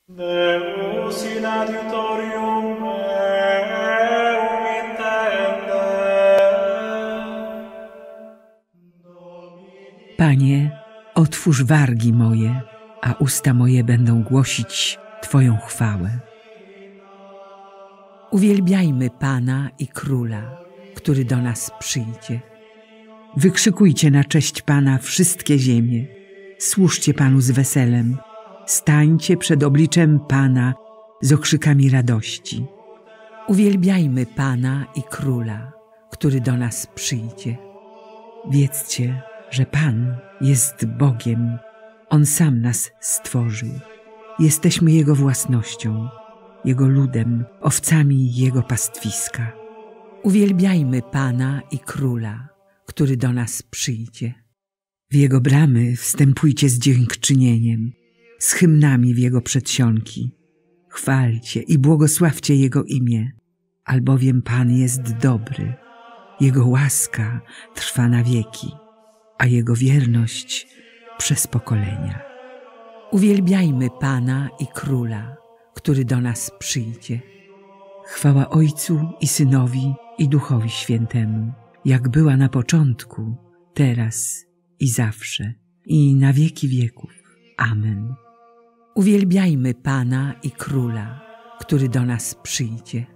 Deus in adiutorium meum intende. Panie, otwórz wargi moje, a usta moje będą głosić Twoją chwałę. Uwielbiajmy Pana i Króla, który do nas przyjdzie. Wykrzykujcie na cześć Pana wszystkie ziemie. Służcie Panu z weselem. Stańcie przed obliczem Pana z okrzykami radości. Uwielbiajmy Pana i Króla, który do nas przyjdzie. Wiedzcie, że Pan jest Bogiem. On sam nas stworzył. Jesteśmy Jego własnością, Jego ludem, owcami Jego pastwiska. Uwielbiajmy Pana i Króla, który do nas przyjdzie. W Jego bramy wstępujcie z dziękczynieniem, z hymnami w Jego przedsionki. Chwalcie i błogosławcie Jego imię, albowiem Pan jest dobry. Jego łaska trwa na wieki, a Jego wierność przez pokolenia. Uwielbiajmy Pana i Króla, który do nas przyjdzie. Chwała Ojcu i Synowi i Duchowi Świętemu, jak była na początku, teraz i zawsze, i na wieki wieków. Amen. Uwielbiajmy Pana i Króla, który do nas przyjdzie.